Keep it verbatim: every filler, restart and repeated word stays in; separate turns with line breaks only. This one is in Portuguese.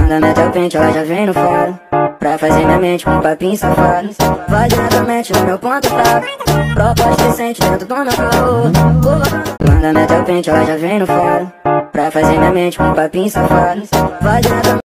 Quando mete o pente, ela já vem no faro pra fazer minha mente com um papinho safado. Vai diretamente no meu ponto fraco, proposta decente dentro do meu carro. Quando mete o pente, ela já vem no faro pra fazer minha mente com um papinho safado. Vai diretamente